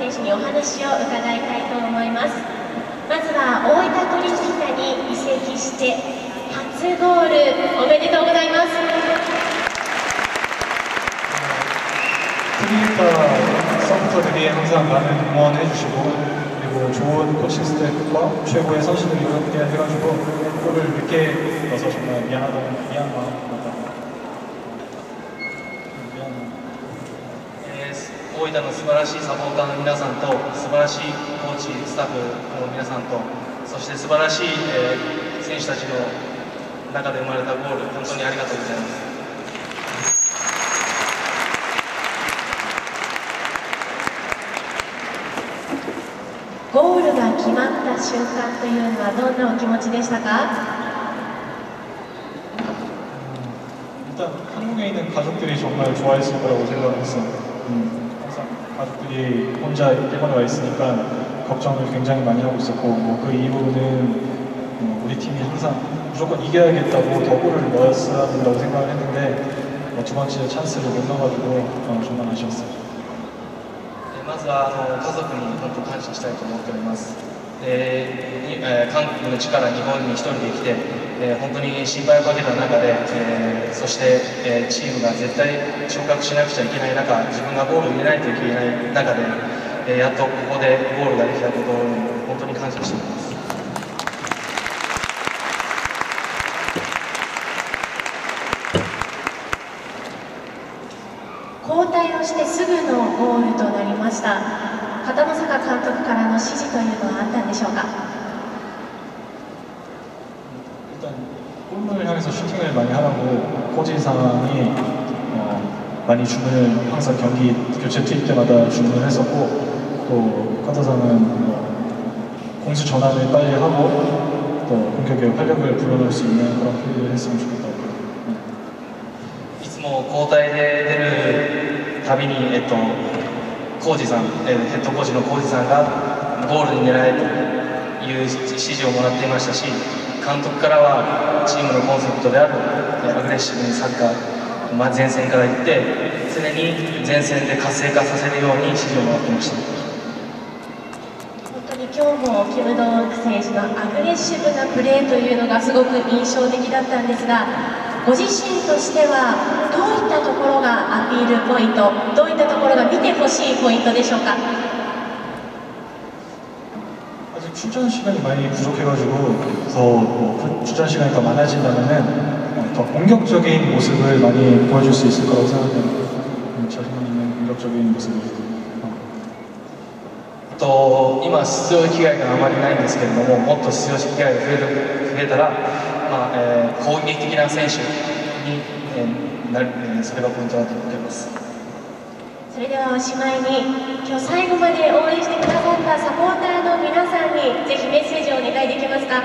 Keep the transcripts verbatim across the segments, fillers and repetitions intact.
選手にお話を伺いたいと思います。まずは大分トリニータに移籍して初ゴールおめでとうございます。 서포터들이 항상 많은 응원해 주시고 그리고 좋은 코칭 스태프와 최고의 선수들이 함께 해가지고 골을 늦게 넣어서 정말 미안하다는 미안한 마음. 大分の素晴らしいサポーターの皆さんと素晴らしいコーチスタッフの皆さんとそして素晴らしい、えー、選手たちの中で生まれたゴール本当にありがとうございます。 ゴールが決まった瞬間というのはどんなお気持ちでしたか？ 일단 한국에 있는 가족들이 정말 좋아했을 거라고 생각했어요. 음, 항상 가족들이 혼자 일본에 와 있으니까 걱정을 굉장히 많이 하고 있었고 뭐 그 이후로는 뭐 우리 팀이 항상 무조건 이겨야겠다고 더 골을 넣었어야 된다고 생각을 했는데 뭐 두 번째 찬스를 못 넣어가지고 어, 정말 아쉬웠어요. まずはあの家族に本当感謝したいと思っております。で、えー、韓国の地から日本に一人で来て、えー、本当に心配をかけた中で、えー、そして、えー、チームが絶対昇格しなくちゃいけない中、自分がゴールを入れないといけない中で、えー、やっとここでゴールができたことを本当に感謝しています。 交代をしてすぐのゴールとなりました。片野坂監督からの指示というのはあったんでしょうか？ 일단 골문을 향해서 슈팅을 많이 하라고 코치상이 어, 많이 주문을 항상 경기 교체 투입 때마다 주문을 했었고 또 카타상은 어, 공수 전환을 빨리 하고 또 공격에 활력을 불어넣을 수 있는 그런 플레이를 했으면 좋겠다고. いつも交代で出るたびに、えっと、コーチさん、えー、ヘッドコーチのコーチさんがゴールに狙えという指示をもらっていましたし、監督からはチームのコンセプトであるアグレッシブにサッカー、まあ、前線から行って常に前線で活性化させるように指示をもらっていました。 本当に今日もキム・ドンウク選手のアグレッシブなプレーというのがすごく印象的だったんですが、ご自身としてはどういったところがアピールポイント、どういったところが見てほしいポイントでしょうか？ 아직 출전 시간이 많이 부족해가지고 더 뭐, 출전 시간이 더 많아진다면은 더 공격적인 모습을 많이 보여줄 수 있을 거라고 생각해요. 자신 있는 공격적인 모습을. と今出場機会があまりないんですけれども、もっと出場機会が増える増えたら、まあえー、攻撃的な選手に、えー、なる、えー、それがポイントだと思っています。 それではおしまいに、今日最後まで応援してくださったサポーターの皆さんにぜひメッセージをお願いできますか？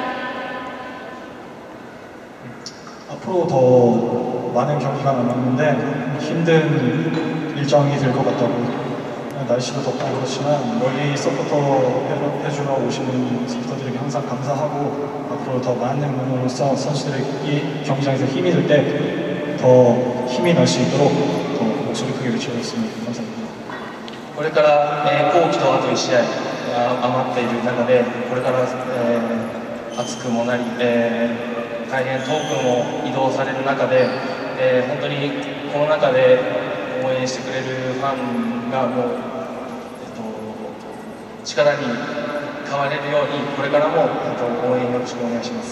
앞으로 더 많은 경기가 남았는데 힘든 일정이 될 것 같다고. 날씨도 덥고 그렇지만 멀리 서포터 해주러 오시는 서포터들에게 항상 감사하고 앞으로 더 많은 응원으로서 선수들이 경기장에서 힘이 들 때 더 힘이 날 수 있도록 더 목소리 크게 외쳐주셨으면 감사합니다. これから、えー、後期とあといち試合余っている中でこれから、えー、暑くもなり、えー、大変遠くも移動される中で、えー、本当にこの中で応援してくれるファンがもう、えっと、力に変われるようにこれからも、えっと、応援よろしくお願いします。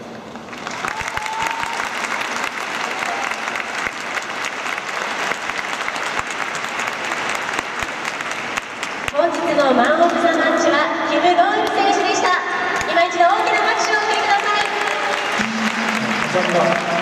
本日のマン・オブ・ザ・マッチはキム・ドンウク選手でした。今一度大きな拍手をお送りください。 감사합니다.